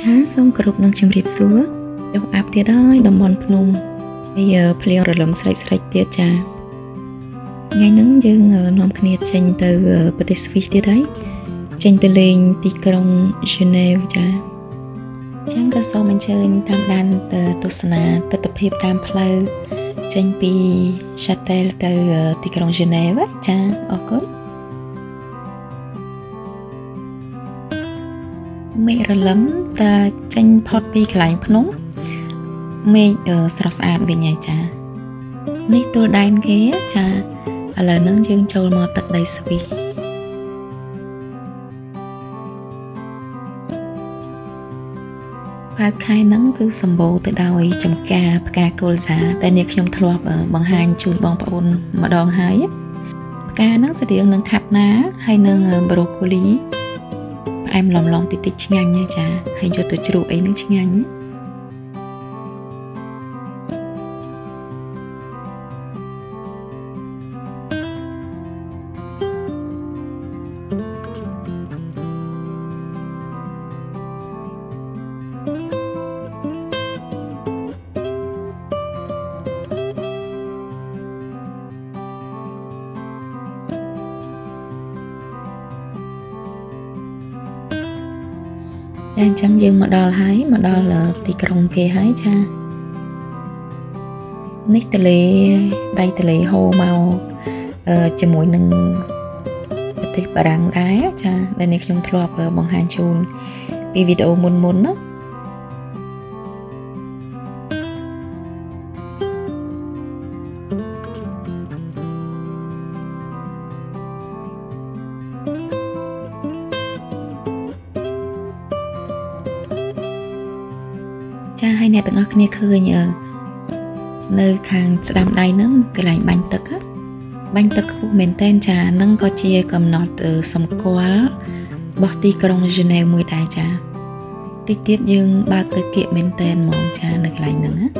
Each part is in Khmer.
ចាសូមគោរពនឹងជម្រាបសួរចុះអាប់ទៀតហើយតំបន់ភ្នំហើយភ្លៀងរលឹមស្រេចទៀតចាថ្ងៃហ្នឹងយើងនាំគ្នាចេញទៅប្រទេសស្វីសទៀតហើយចេញទៅលេងទីក្រុងហ្សឺណែវចាចឹងក៏សូមអញ្ជើញតាមដានទៅទស្សនាទស្សនវិជ្ជាតាមផ្លូវចេញពី Châtel ទៅទីក្រុងហ្សឺណែវចាអរគុណមេឃរលឹមតែចេញផុតពីកន្លែងភ្នំមេឃស្រស់ស្អាតវិញហើយចានេះទួលដែនគេចាឥឡូវហ្នឹងយើងចូលមកទឹកដីស្វីសផៅខែហ្នឹងគឺសម្បូរទៅដោយចំការផ្កាកុលសាតែនេះខ្ញុំធ្លាប់បង្ហាញជូនបងប្អូនម្ដងហើយផ្កាហ្នឹងស្តៀងនឹងខាត់ណាហើយនឹងប្រូកូលីផ្អែមឡំតិចឆ្ងាញ់ចាហើយយកទៅជ្រូកអីនឹងឆ្ងាញ់តែអញ្ចឹងយើងមកដល់ទីក្រុងគេហើយចានេះទន្លេដៃទន្លេហូរមកជាមួយនឹងប្រទេសបារាំងដែរចាដែលនេះខ្ញុំធ្លាប់បង្ហាញជូនពីវីដេអូមុនណាចាឲ្យអ្នកទាំងអស់គ្នាឃើញនៅខាងស្ដាំដៃហ្នឹងកន្លែងបាញ់ទឹកខ្ពស់មែនតែនចានឹងក៏ជាកំណត់សម្គាល់របស់ទីក្រុងហ្សឺណែវមួយដែរចាតិចទៀតយើងបើកទៅគៀកមែនតែនហ្មងចានៅកន្លែងហ្នឹងណា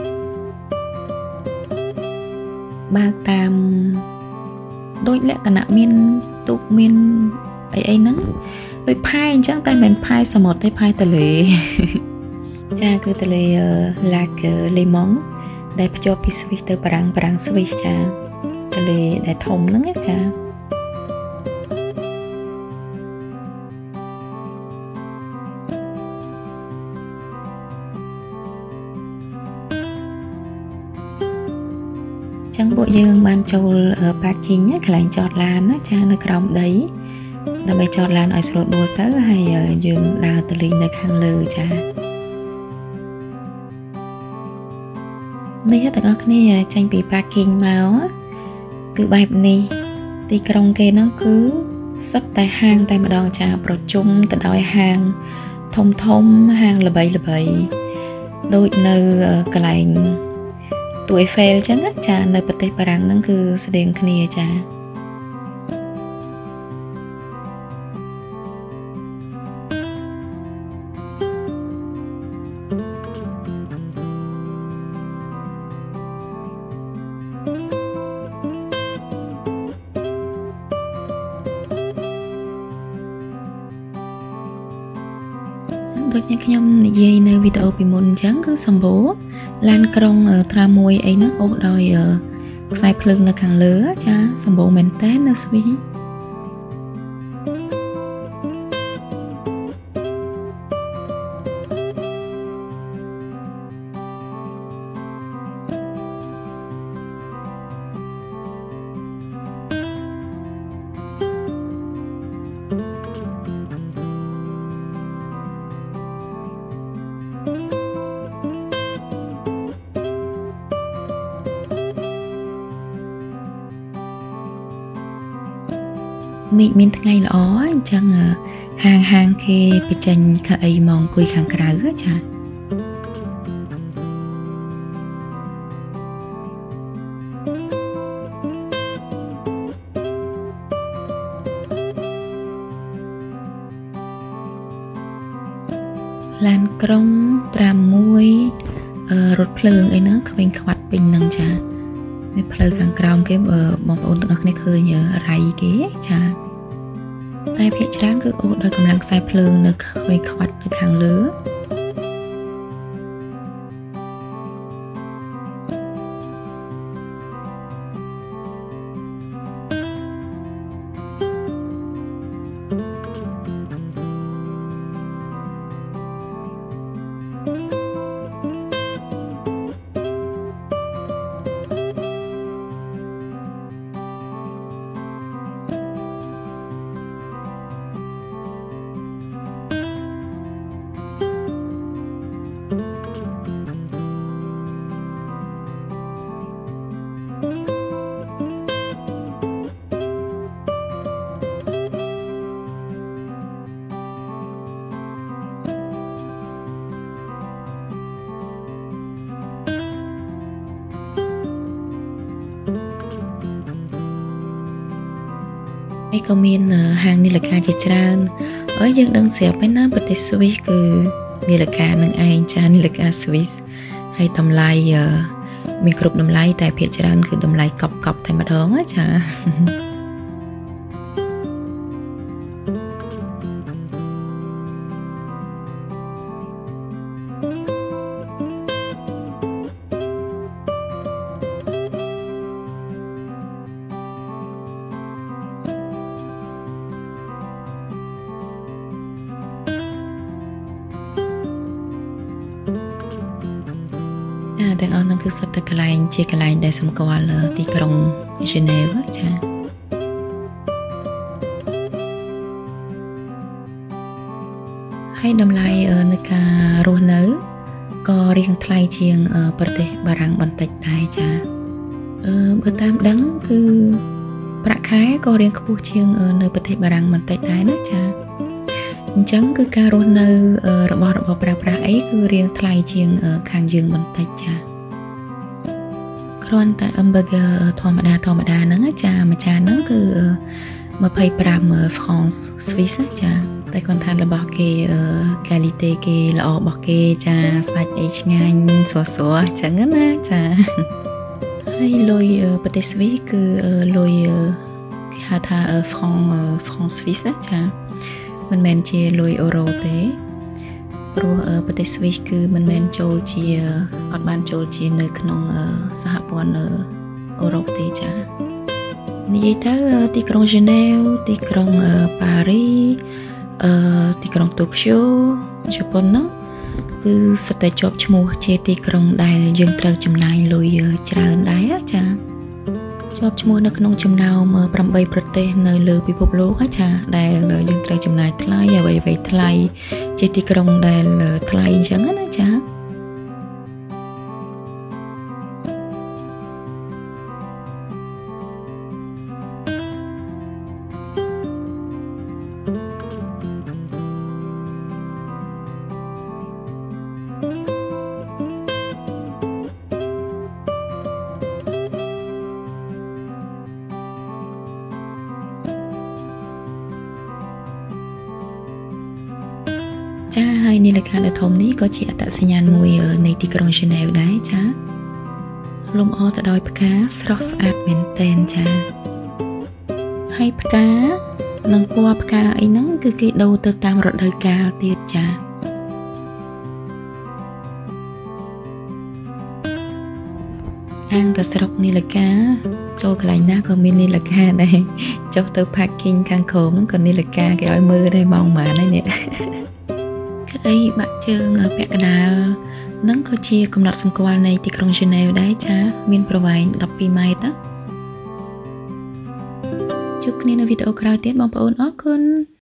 បើកតាមដូចលក្ខណៈមានទូកមានអីហ្នឹងដូចផែអញ្ចឹងតែមិនផែសមុទ្រទេផែទន្លេចាគឺទន្លេ Lac Léman ដែលភ្ជាប់ពីស្វីសទៅបារាំងស្វីសចាទន្លេដែលធំហ្នឹងចាចឹងពួកយើងបានចូល parking កន្លែងចតឡានណាចានៅក្រោមដីដើម្បីចតឡានឲ្យស្រួលដួលទៅហើយយើងដើរទៅលេងនៅខាងលើចានេះទាំងអស់គ្នាចេញពី parking មកគឺបែបនេះទីក្រុងគេហ្នឹងគឺសិតតែហាងតែម្ដងចាប្រជុំទៅដោយហាងធំហាងល្បីដូចនៅកន្លែងទូអេហ្វែលចឹងចានៅប្រទេសបារាំងហ្នឹងគឺស្តៀងគ្នាចាដូចនេះខ្ញុំនិយាយនៅវីដេអូពីមុនអញ្ចឹងគឺសម្បូរឡានក្រុងត្រាមួយអីហ្នឹងអូសដោយខ្សែភ្លើងនៅខាងលើចាសម្បូរមែនតើនៅស្វីសមេឃមានថ្ងៃល្អអញ្ចឹងហាងគេបញ្ចេញខៅអីមកអង្គុយខាងក្រៅចាឡានក្រុង6រថភ្លើងអីហ្នឹងក្វេងខ្វាត់ពេញហ្នឹងចានេះផ្លូវខាងក្រោមគេបងប្អូនទាំងអស់គ្នាឃើញរៃគេចាតែភាគច្រើនគឺអូសដោយកម្លាំងខ្សែភ្លើងនៅខ្វេងខ្វាត់នៅខាងលើក៏មានហាងនាឡិកាជាច្រើនហើយយើងដឹងស្រាប់ហើយណាប្រទេសស្វីសគឺនាឡិកានឹងឯងចានាឡិកាស្វីសហើយតម្លៃមានគ្រប់តម្លៃតែភាគច្រើនគឺតម្លៃកប់តែម្ដងចា ទាំងអស់ហ្នឹងគឺសុទ្ធតែកន្លែងជាកន្លែងដែលសម្គាល់ទីក្រុង Geneva ចាហើយតម្លៃនៃការរស់នៅក៏រៀងថ្លៃជាងប្រទេសបារាំងបន្តិចដែរចាបើតាមដឹងគឺប្រាក់ខែក៏រៀងខ្ពស់ជាងនៅប្រទេសបារាំងបន្តិចដែរណាចាអញ្ចឹងគឺការរស់នៅរបស់ប្រើប្រាស់អីគឺរៀងថ្លៃជាងខាងយើងបន្តិចចាគ្រាន់តែ hamburger ធម្មតាហ្នឹងចាមួយចានហ្នឹងគឺ25 francs Swiss ចាតែគាត់ថារបស់គេ quality គេល្អរបស់គេចាសាច់អីឆ្ងាញ់ស្រស់អញ្ចឹងណាចាហើយលុយប្រទេសស្វីសគឺលុយគេហៅថា franc Swiss ណាចាមិនមែនជាលុយអឺរ៉ូទេព្រោះប្រទេសស្វីសគឺមិនមែនចូលជាអត់បានចូលជានៅក្នុងសហព័ន្ធអឺរ៉ុបទេចានិយាយទៅទីក្រុង Genève ទីក្រុងប៉ារីទីក្រុងតូក្យូជប៉ុននោះគឺសុទ្ធតែជាប់ឈ្មោះជាទីក្រុងដែលយើងត្រូវចំណាយលុយច្រើនដែរចាជាប់ឈ្មោះនៅក្នុងចំណោម8ប្រទេសនៅលើពិភពលោកចាដែលយើងត្រូវចំណាយថ្លៃអ្វីថ្លៃជាទីក្រុងដែលថ្លៃអញ្ចឹងណាចាចាហើយនាឡិកាដ៏ធំនេះក៏ជាអត្តសញ្ញាណមួយនៃទីក្រុង Genève ដែរចាលំអទៅដោយផ្កាស្រស់ស្អាតមែនតែនចាហើយផ្កានិងពណ៌ផ្កាអីហ្នឹងគឺគេដូរទៅតាមរដូវកាលទៀតចាហាងទៅស្រុកនាឡិកាចូលកន្លែងណាក៏មាននាឡិកាដែរចុះទៅ parking ខាងក្រោមហ្នឹងក៏នាឡិកាគេឲ្យមើលដែរម៉ោងប៉ុន្មានហើយនេះអីបាក់ជើងពាក់កណ្ដាលនឹងក៏ជាកំណត់សម្គាល់នៃទីក្រុង Genève ដែរចាមានប្រវែង12ម៉ែត្រណាជួបគ្នានៅវីដេអូក្រោយទៀតបងប្អូនអរគុណ